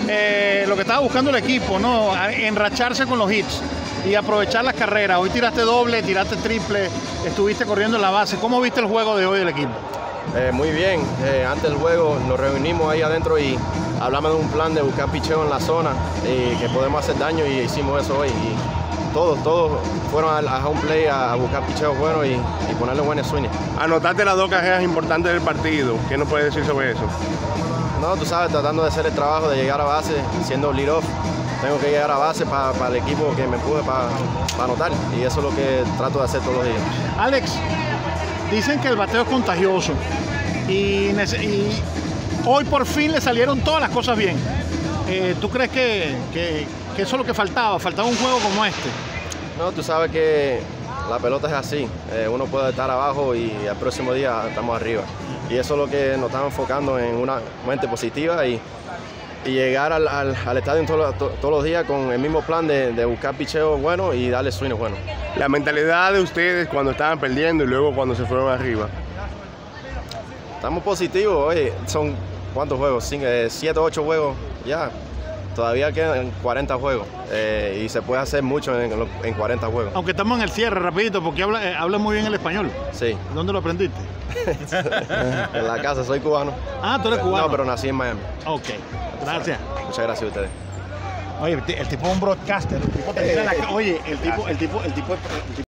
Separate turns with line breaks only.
lo que estaba buscando el equipo, ¿no? Enracharse con los hits y aprovechar las carreras. Hoy tiraste doble, tiraste triple, estuviste corriendo en la base. ¿Cómo viste el juego de hoy del equipo?
Muy bien, antes del juego nos reunimos ahí adentro y hablamos de un plan de buscar picheo en la zona, que podemos hacer daño, y hicimos eso hoy. Y todos fueron a home play a buscar picheos buenos y ponerle buenas swings.
Anotaste las 2 carreras importantes del partido. ¿Qué nos puedes decir sobre eso?
No, tú sabes, tratando de hacer el trabajo de llegar a base, siendo lead-off. Tengo que llegar a base para el equipo que me empuje para anotar, y eso es lo que trato de hacer todos los días.
Alex, dicen que el bateo es contagioso y hoy por fin le salieron todas las cosas bien. ¿Tú crees que eso es lo que faltaba? ¿Faltaba un juego como este?
No, tú sabes que la pelota es así. Uno puede estar abajo y el próximo día estamos arriba. Y eso es lo que nos estamos enfocando, en una mente positiva y llegar al estadio todos los días con el mismo plan de buscar picheos buenos y darle swings buenos.
La mentalidad de ustedes cuando estaban perdiendo y luego cuando se fueron arriba.
Estamos positivos. Oye, son ¿cuántos juegos? 7 o 8 juegos ya. Todavía quedan 40 juegos y se puede hacer mucho en 40 juegos.
Aunque estamos en el cierre, rapidito, porque habla muy bien el español.
Sí.
¿Dónde lo aprendiste?
En la casa, soy cubano.
Ah, tú eres cubano.
No, pero nací en Miami.
Ok, gracias.
Muchas gracias a ustedes.
Oye, el tipo es un broadcaster. El tipo te tira la... Oye, el tipo